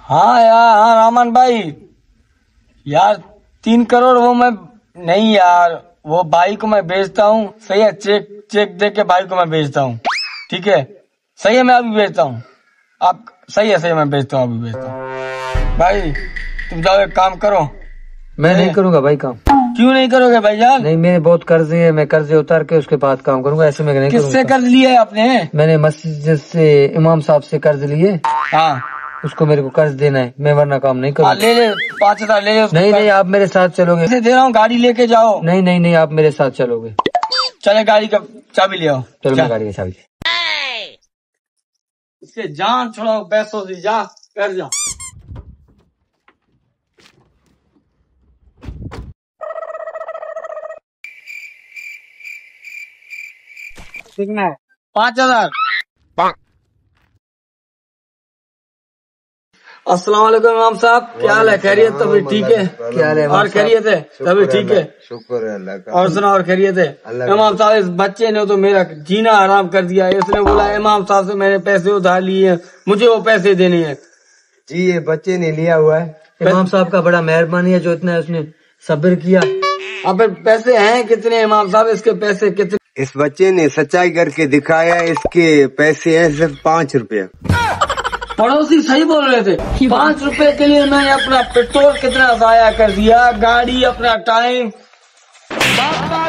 हाँ यार, हाँ रामन भाई, यार 3 करोड़ वो मैं नहीं यार, वो भाई को मैं भेजता हूँ। सही है, चेक चेक दे के भाई को मैं भेजता हूँ। ठीक है, सही है, मैं अभी भेजता हूँ। आप सही है, मैं भेजता हूँ, अभी भेजता हूँ। भाई तुम जाओ, एक काम करो। मैं नहीं करूंगा भाई काम। क्यों नहीं करोगे भाई यार? नहीं, मेरे बहुत कर्जे है, मैं कर्जे उतार के उसके बाद काम करूंगा, ऐसे मैं नहीं करूंगा। किससे कर्ज लिया है आपने? मैंने मस्जिद से इमाम साहब से कर्ज लिए। हाँ, उसको मेरे को कर्ज देना है, मैं वरना काम नहीं करूंगा। ले ले 5,000 ले ले उसको। नहीं नहीं, आप मेरे साथ चलोगे। दे रहा हूँ, गाड़ी लेके जाओ। नहीं नहीं नहीं, आप मेरे साथ चलोगे। चले, गाड़ी का चाबी ले आओ। चलो, मैं गाड़ी की चाबी। इसके जान छोड़ाओ पैसों से, जा कर जा। कितना है? 5,000। अस्सलाम वालेकुम इमाम साहब, क्या हाल है? खैरियत? तभी ठीक है? क्या हाल है? और खैरियत है? तभी ठीक है? शुक्र है अल्लाह का। और सुना, और खैरियत है? इमाम साहब, इस बच्चे ने तो मेरा जीना हराम कर दिया। इसने बोला इमाम साहब से मैंने पैसे उधार लिए हैं, मुझे वो पैसे देने हैं। जी, ये बच्चे ने लिया हुआ है। इमाम साहब का बड़ा मेहरबानी है जो इतना उसने सब्र किया। अब पैसे हैं कितने इमाम साहब? इसके पैसे कितने? इस बच्चे ने सच्चाई करके दिखाया, इसके पैसे हैं सिर्फ 5 रुपए। पड़ोसी सही बोल रहे थे। 5 रुपए के लिए मैंने अपना पेट्रोल कितना जाया कर दिया, गाड़ी, अपना टाइम।